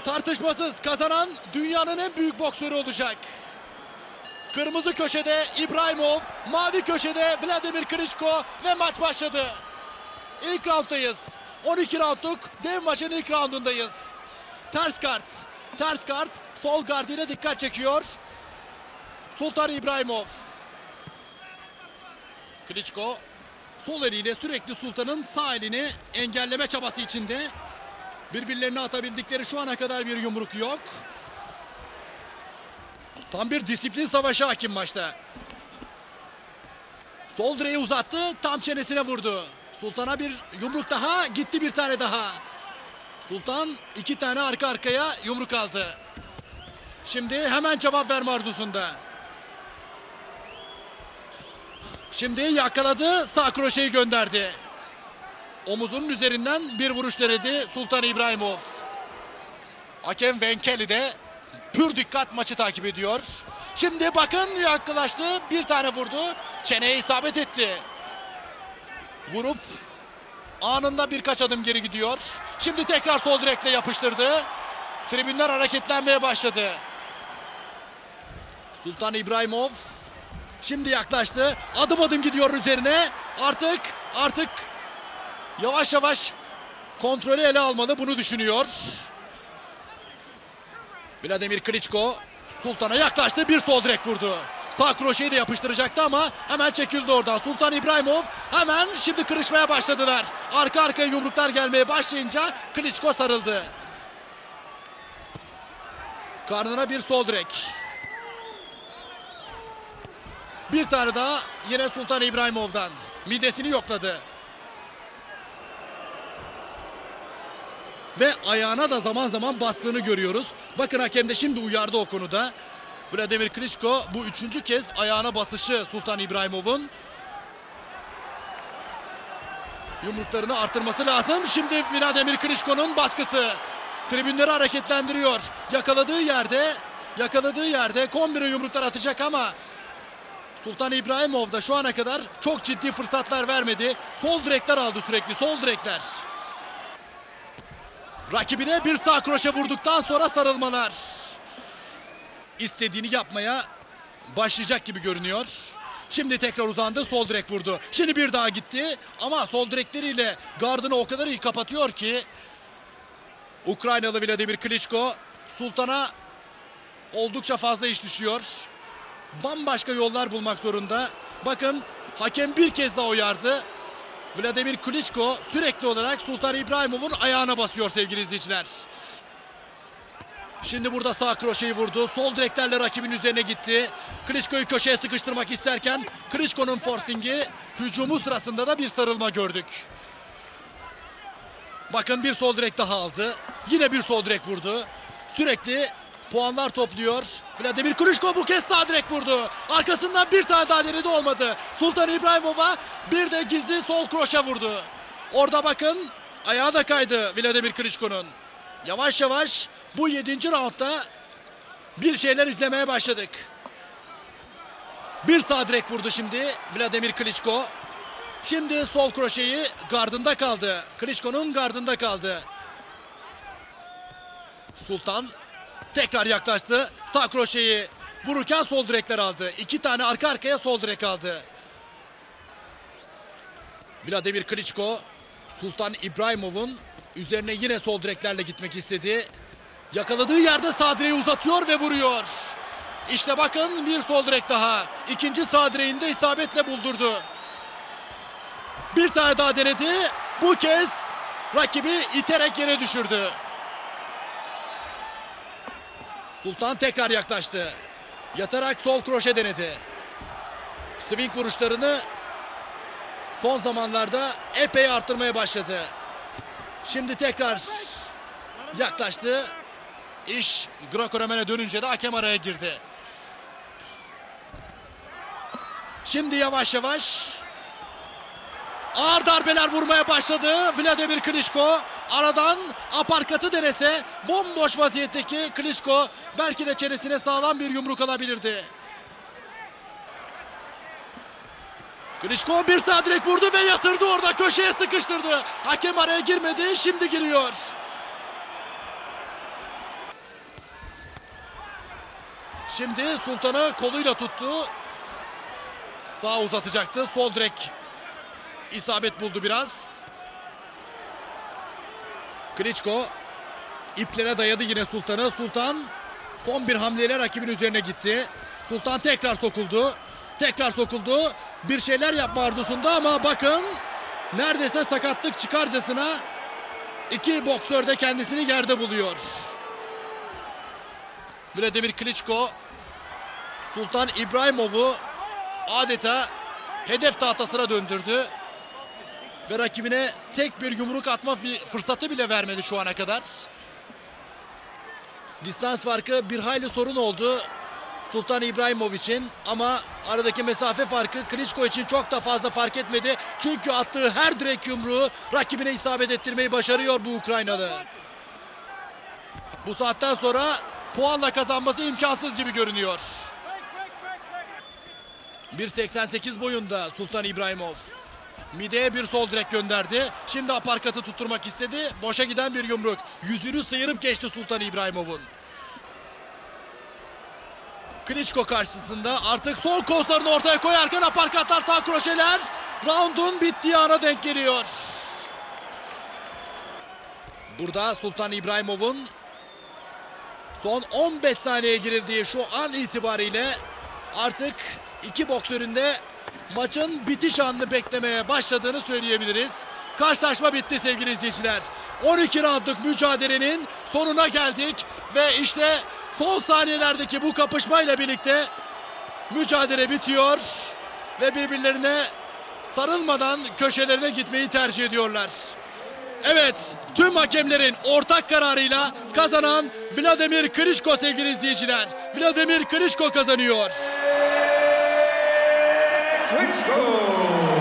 Tartışmasız kazanan dünyanın en büyük boksörü olacak. Kırmızı köşede İbrahimov, mavi köşede Vladimir Klitschko ve maç başladı. İlk rounddayız. 12 roundluk dev maçın ilk roundundayız. Ters kart. Ters kart sol gardine dikkat çekiyor. Sultan İbrahimov. Klitschko sol eliyle sürekli Sultan'ın sağ elini engelleme çabası içinde. Birbirlerine atabildikleri şu ana kadar bir yumruk yok. Tam bir disiplin savaşı hakim maçta. Sol direği uzattı, tam çenesine vurdu. Sultan'a bir yumruk daha, gitti bir tane daha. Sultan 2 tane arka arkaya yumruk aldı. Şimdi hemen cevap verme arzusunda. Şimdi yakaladı, sağ kroşeyi gönderdi. Omuzunun üzerinden bir vuruş denedi Sultan İbrahimov. Hakem Venkeli de pür dikkat maçı takip ediyor. Şimdi bakın yaklaştı, bir tane vurdu. Çeneye isabet etti. Vurup anında birkaç adım geri gidiyor. Şimdi tekrar sol direkle yapıştırdı. Tribünler hareketlenmeye başladı. Sultan İbrahimov şimdi yaklaştı. Adım adım gidiyor üzerine. Artık yavaş yavaş kontrolü ele almalı, bunu düşünüyor. Vladimir Klitschko Sultan'a yaklaştı, bir sol direk vurdu. Sağ kroşeyi de yapıştıracaktı ama hemen çekildi oradan. Sultan İbrahimov hemen şimdi kırışmaya başladılar. Arka arkaya yumruklar gelmeye başlayınca Klitschko sarıldı. Karnına bir sol direk. Bir tane daha yine Sultan İbrahimov'dan. Midesini yokladı. Ve ayağına da zaman zaman bastığını görüyoruz. Bakın hakem de şimdi uyardı o konuda. Vladimir Klitschko bu 3. kez ayağına basışı Sultan İbrahimov'un. Yumruklarını artırması lazım. Şimdi Vladimir Klitschko'nun baskısı. Tribünleri hareketlendiriyor. Yakaladığı yerde kombine yumruklar atacak ama Sultan İbrahimov da şu ana kadar çok ciddi fırsatlar vermedi. Sol direkler aldı sürekli, sol direkler. Rakibine bir sağ kroşe vurduktan sonra sarılmalar. İstediğini yapmaya başlayacak gibi görünüyor. Şimdi tekrar uzandı, sol direk vurdu. Şimdi bir daha gitti ama sol direkleriyle gardını o kadar iyi kapatıyor ki Ukraynalı Vladimir Klitschko Sultan'a oldukça fazla iş düşüyor. Bambaşka yollar bulmak zorunda. Bakın hakem bir kez daha uyardı. Vladimir Klitschko sürekli olarak Sultan İbrahimov'un ayağına basıyor sevgili izleyiciler. Şimdi burada sağ kroşeyi vurdu. Sol direklerle rakibin üzerine gitti. Klitschko'yu köşeye sıkıştırmak isterken Klitschko'nun forcingi, hücumu sırasında da bir sarılma gördük. Bakın bir sol direk daha aldı. Yine bir sol direk vurdu. Sürekli puanlar topluyor. Vladimir Klitschko bu kez sağ direk vurdu. Arkasından bir tane daha denedi, olmadı. Sultan İbrahimov'a bir de gizli sol kroşe vurdu. Orada bakın ayağı da kaydı Vladimir Klitschko'nun. Yavaş yavaş bu 7. roundda bir şeyler izlemeye başladık. Bir sağ direk vurdu şimdi Vladimir Klitschko. Şimdi sol kroşeyi gardında kaldı. Klitschko'nun gardında kaldı. Sultan tekrar yaklaştı. Sağ kroşeyi vururken sol direkler aldı. 2 tane arka arkaya sol direk aldı. Vladimir Klitschko Sultan İbrahimov'un üzerine yine sol direklerle gitmek istedi. Yakaladığı yerde sağ direği uzatıyor ve vuruyor. İşte bakın bir sol direk daha. 2. sağ direğinde isabetle buldurdu. Bir tane daha denedi. Bu kez rakibi iterek yere düşürdü. Sultan tekrar yaklaştı. Yatarak sol kroşe denedi. Swing vuruşlarını son zamanlarda epey arttırmaya başladı. Şimdi tekrar yaklaştı. İş Greco-Roman'a dönünce de hakem araya girdi. Şimdi yavaş yavaş ağır darbeler vurmaya başladı Vladimir Klitschko. Aradan aparkatı denese bomboş vaziyetteki Klitschko belki de çenesine sağlam bir yumruk alabilirdi. Klitschko bir sağ direk vurdu ve yatırdı, orada köşeye sıkıştırdı. Hakem araya girmedi, şimdi giriyor. Şimdi Sultan'ı koluyla tuttu. Sağ uzatacaktı. Sol direk isabet buldu biraz. Klitschko iplere dayadı yine Sultan'ı. Sultan son bir hamleyle rakibin üzerine gitti. Sultan tekrar sokuldu. Tekrar sokuldu. Bir şeyler yapma arzusunda ama bakın neredeyse sakatlık çıkarcasına iki boksör de kendisini yerde buluyor. Vladimir Klitschko Sultan İbrahimov'u adeta hedef tahtasına döndürdü. Ve rakibine tek bir yumruk atma fırsatı bile vermedi şu ana kadar. Distans farkı bir hayli sorun oldu Sultan İbrahimov için. Ama aradaki mesafe farkı Klitschko için çok da fazla fark etmedi. Çünkü attığı her direk yumruğu rakibine isabet ettirmeyi başarıyor bu Ukraynalı. Bu saatten sonra puanla kazanması imkansız gibi görünüyor. 1.88 boyunda Sultan İbrahimov. Mideye bir sol direk gönderdi. Şimdi aparkatı tutturmak istedi. Boşa giden bir yumruk. Yüzünü sıyırıp geçti Sultan İbrahimov'un. Klitschko karşısında artık sol kollarını ortaya koyarken aparkatlar, sağ kroşeler roundun bittiği ana denk geliyor. Burada Sultan İbrahimov'un son 15 saniye girildiği şu an itibariyle artık iki boksörün de maçın bitiş anını beklemeye başladığını söyleyebiliriz. Karşılaşma bitti sevgili izleyiciler. 12 roundluk mücadelenin sonuna geldik ve işte son saniyelerdeki bu kapışmayla birlikte mücadele bitiyor ve birbirlerine sarılmadan köşelerine gitmeyi tercih ediyorlar. Evet, tüm hakemlerin ortak kararıyla kazanan Vladimir Klitschko sevgili izleyiciler. Vladimir Klitschko kazanıyor. Klitschko.